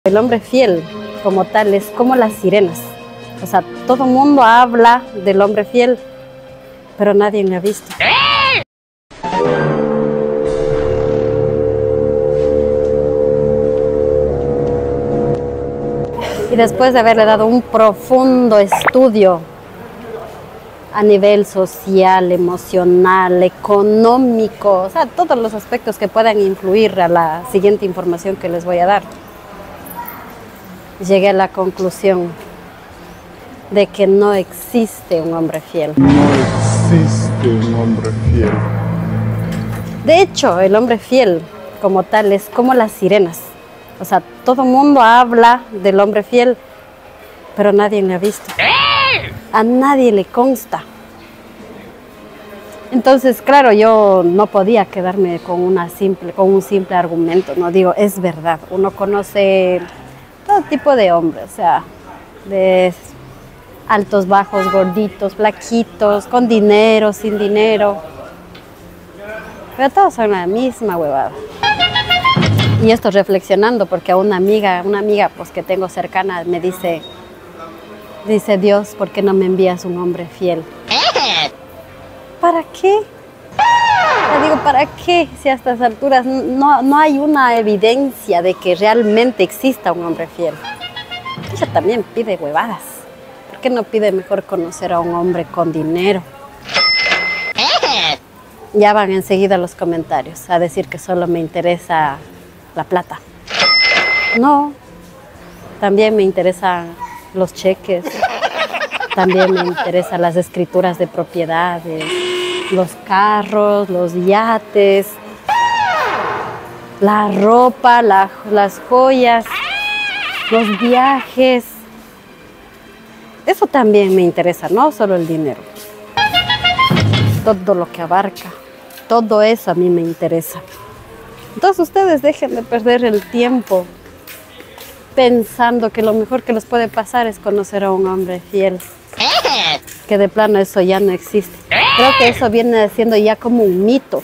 El hombre fiel, como tal, es como las sirenas. O sea, todo el mundo habla del hombre fiel, pero nadie le ha visto. Y después de haberle dado un profundo estudio a nivel social, emocional, económico, o sea, todos los aspectos que puedan influir a la siguiente información que les voy a dar, llegué a la conclusión de que no existe un hombre fiel. No existe un hombre fiel. De hecho, el hombre fiel como tal es como las sirenas. O sea, todo el mundo habla del hombre fiel, pero nadie le ha visto. A nadie le consta. Entonces, claro, yo no podía quedarme con un simple argumento. No digo, es verdad. Uno conoce todo tipo de hombres, o sea, de altos, bajos, gorditos, flaquitos, con dinero, sin dinero. Pero todos son la misma huevada. Y esto reflexionando, porque a una amiga pues que tengo cercana me dice, Dios, ¿por qué no me envías un hombre fiel? ¿Para qué? Le digo, ¿para qué? Si a estas alturas no hay una evidencia de que realmente exista un hombre fiel. Ella también pide huevadas. ¿Por qué no pide mejor conocer a un hombre con dinero? Ya van enseguida los comentarios a decir que solo me interesa la plata. No, también me interesan los cheques, también me interesan las escrituras de propiedades, los carros, los yates, la ropa, las joyas, los viajes. Eso también me interesa, no solo el dinero. Todo lo que abarca, todo eso a mí me interesa. Entonces ustedes dejen de perder el tiempo pensando que lo mejor que les puede pasar es conocer a un hombre fiel. Que de plano eso ya no existe. Creo que eso viene siendo ya como un mito.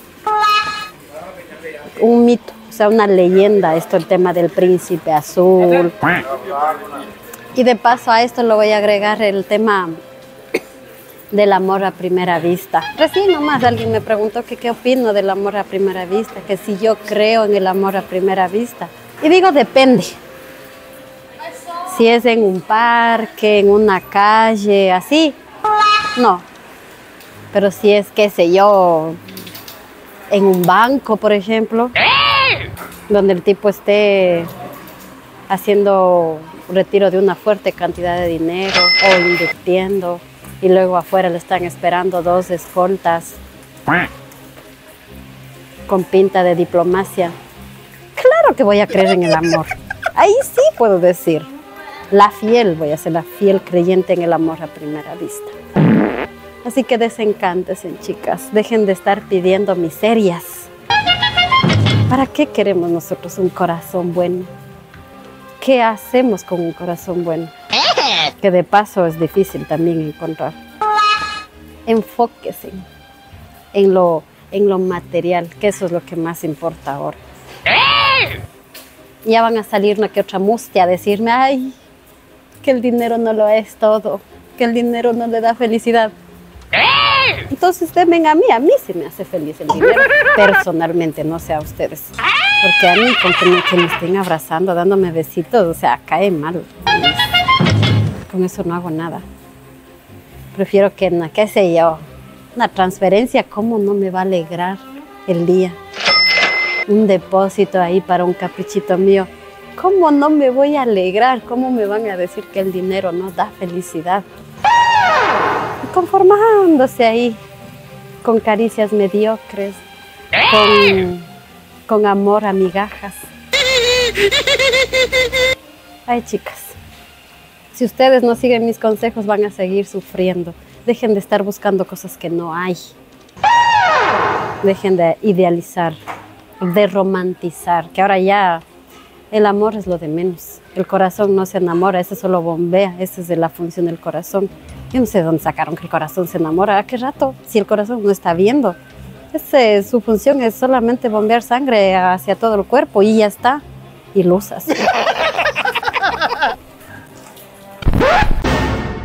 Un mito, o sea, una leyenda, esto el tema del príncipe azul. Y de paso a esto lo voy a agregar el tema del amor a primera vista. Recién nomás alguien me preguntó que qué opino del amor a primera vista, que si yo creo en el amor a primera vista. Y digo, depende. Si es en un parque, en una calle, así, no. Pero si es, qué sé yo, en un banco, por ejemplo, donde el tipo esté haciendo retiro de una fuerte cantidad de dinero o invirtiendo, y luego afuera le están esperando 2 escoltas con pinta de diplomacia. Claro que voy a creer en el amor. Ahí sí puedo decir, voy a ser la fiel creyente en el amor a primera vista. Así que desencántense, chicas. Dejen de estar pidiendo miserias. ¿Para qué queremos nosotros un corazón bueno? ¿Qué hacemos con un corazón bueno? Que de paso es difícil también encontrar. Enfóquense en lo material, que eso es lo que más importa ahora. Ya van a salir una que otra mustia a decirme, ay, que el dinero no lo es todo, que el dinero no le da felicidad. Entonces denme a mí sí me hace feliz el dinero, personalmente, no sé a ustedes. Porque a mí con que me estén abrazando, dándome besitos, o sea, cae mal. Con eso no hago nada. Prefiero que, qué sé yo, una transferencia, ¿cómo no me va a alegrar el día? Un depósito ahí para un caprichito mío, ¿cómo no me voy a alegrar? ¿Cómo me van a decir que el dinero no da felicidad? Y conformándose ahí, con caricias mediocres, con amor a migajas. Ay, chicas. Si ustedes no siguen mis consejos, van a seguir sufriendo. Dejen de estar buscando cosas que no hay. Dejen de idealizar, de romantizar, que ahora ya el amor es lo de menos. El corazón no se enamora, ese solo bombea, esa es de la función del corazón. Yo no sé de dónde sacaron que el corazón se enamora. ¿A qué rato? Si el corazón no está viendo. Su función es solamente bombear sangre hacia todo el cuerpo y ya está. Ilusas.